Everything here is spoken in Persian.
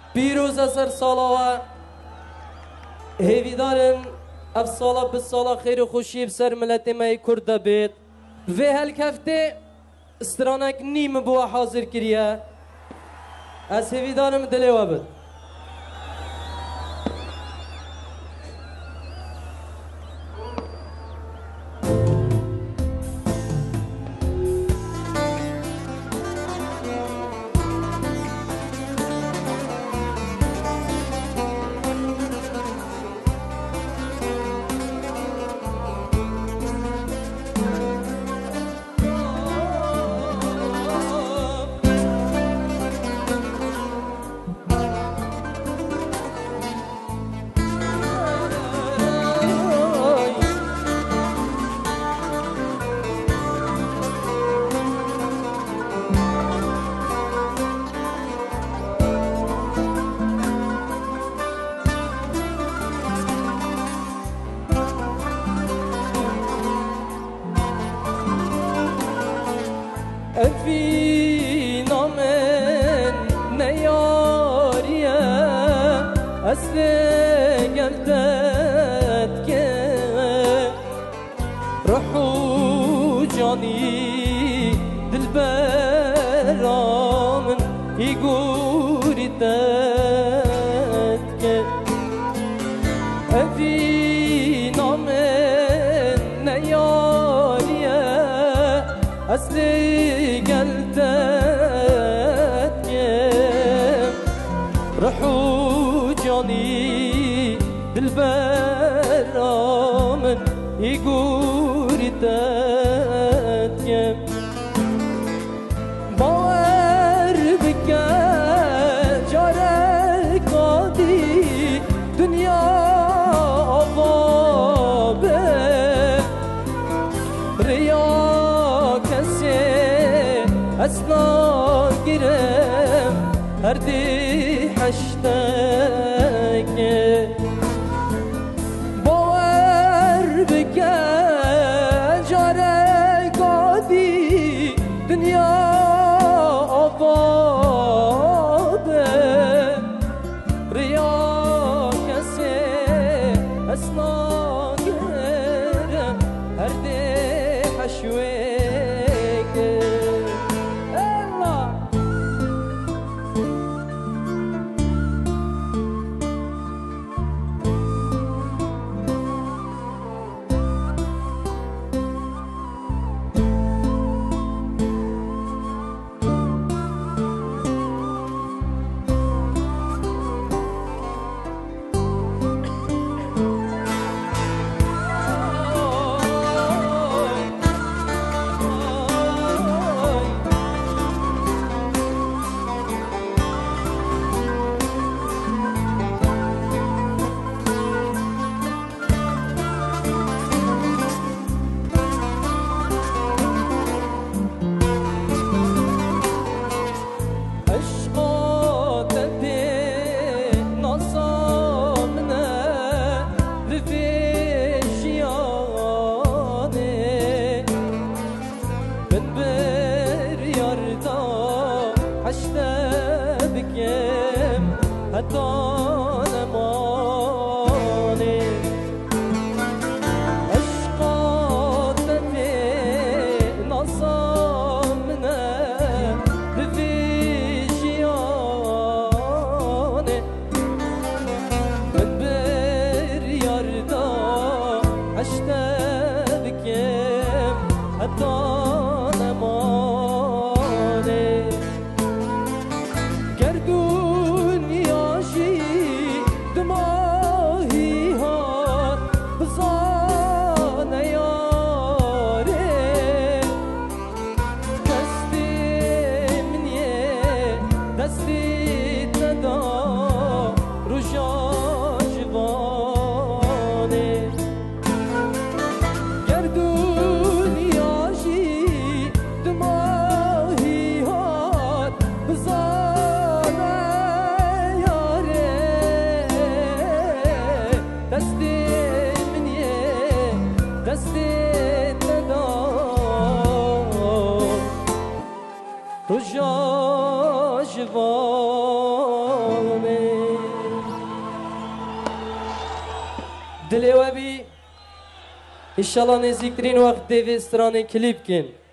پیروز سر سالا و هیویدارن اف سالا به سالا خیر و خوشی بسر ملت مای کرد بید و هلکفته استرانک نیم بوا حاضر کریه از هیویدارم دلی وابد في نامن نياريه أسلي قلتت كي روحو جاني دلبرا من يقوري تتكي في نامن نياريه أسلي روحو جاني دلبرا من يقوري تتكي باور بك جارك قادي دنيا عذابه ريا كسي أسنا گرم هر دی حشتک باور بکن جاره گادی دنیا آباده ریا کسی اسنا گرم هر دی حشوه رجا جوانه دلي وبي ان شاء الله نزيكترين وقت ديفي ستراني كليب كين